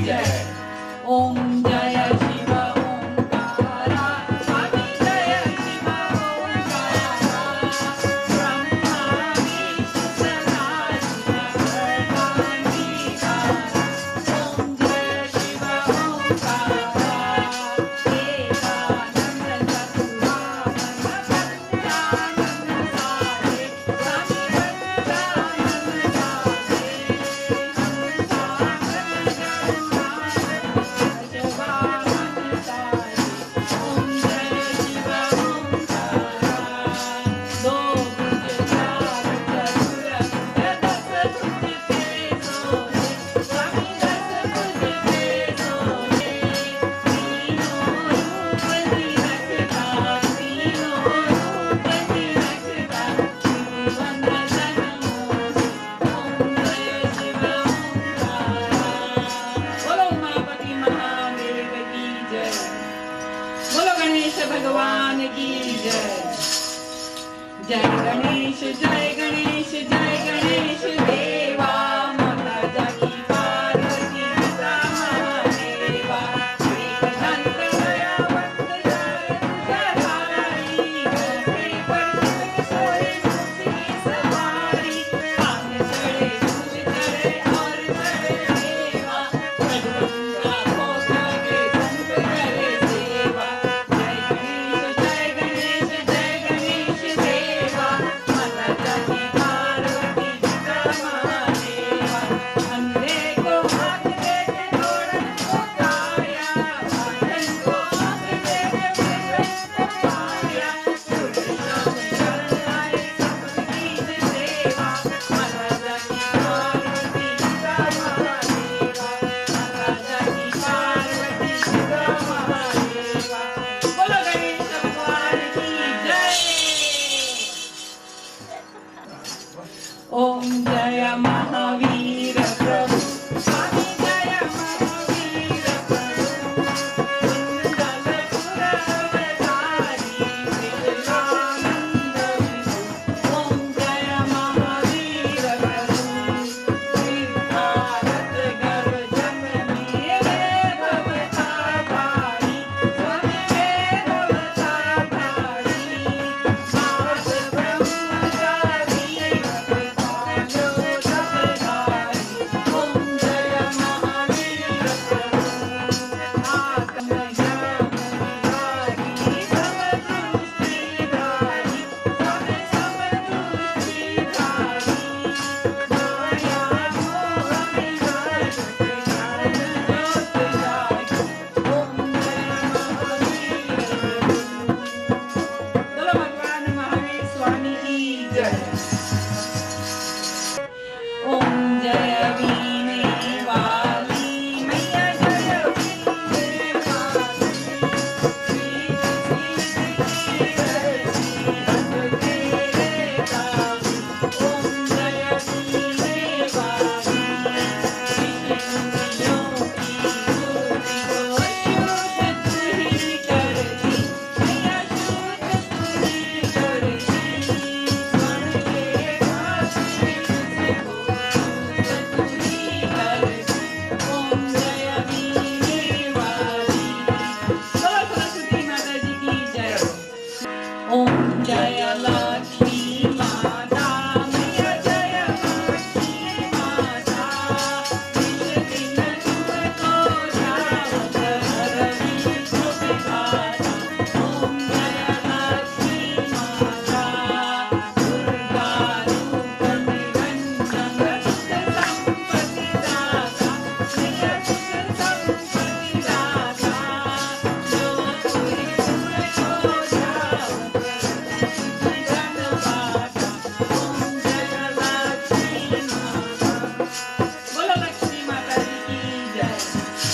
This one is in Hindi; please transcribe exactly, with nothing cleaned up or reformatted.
जय। ओम जय शिव ओंकारा, स्वामी जय शिव ओंकारा, ब्रह्मा विष्णु सदा शिव परमानिकारा। ओम जय शिव ओंकारा, एकानंद चतुरानंद पंचानंद सारे, स्वामी पंचानंद सारे, भगवान की जय। जय गणेश जय गणेश जय गणेश देवा, माता जाकी पार्वती पिता महादेवा, एक दंत दयावंत जय तुझधारी, गणपति पर सोए मुक्ति सवारी, आन चढ़े दूध चढ़े और चढ़े देवा, सदगुरुका को जागे संत करे सेवा। जय गणेश जय गणेश जय गणेश देवा, माता जाकी पार्वती पिता महादेवा, अंधे को हाथ दे के जोड़न को काया, बांधन को हाथ दे के बंधन को पाया, पुरुषों में शरण आए सबकी सेवा, माता जाकी पार्वती पिता महादेवा, माता जाकी पार्वती पिता महादेवा। बोलो गणेश भगवान की जय। ओम जय महावीर प्रभु, स्वामी जय महावीर प्रभु, कुंडलपुर अवतारी विजयानंद विभु। ओम जय महावीर प्रभु, सिद्धारथ गर्जन मेरे भवतारी, स्वामी वेद अवतारी, नाथ ब्रह्मचारी भगवानो सबधारी। ओम जय महावीर प्रभु, आत्म ज्ञान विहारी, समदृष्टि धारी, स्वामी समदृष्टि धारी, माया मोह विनाश ज्ञान ज्योत जागी। ओम जय महावीर प्रभु। बोलो भगवान महावीर स्वामी की जय। ओम जय वीणे वाली मैया जय वीणे वाली, सीत सीत की रची रंग तेरे काली। ओम जय वीणे वाली, विष्णुओं की स्तुति को अच्युत तू ही करती, मैया अच्युत तू ही करती, स्वर्ण के हाथ में तुझसे को अच्युत तू ही करती। ओम जय वीणे वाली। बोलो सरस्वती माता जी की जय। ओम जय लक्ष्मी माता, मैया जय लक्ष्मी माता, निज दिन तुमको ध्यावत हरवी शुभ गाता। ओम जय लक्ष्मी माता, दुर्गा रूप निरंजन सुख संपत्ति दाता, मैया सुख संपत्ति दाता, जो तुझे तुझको ध्यावत जन बाटा। ओम जय लक्ष्मी माता। बोलो लक्ष्मी माता जी की जय।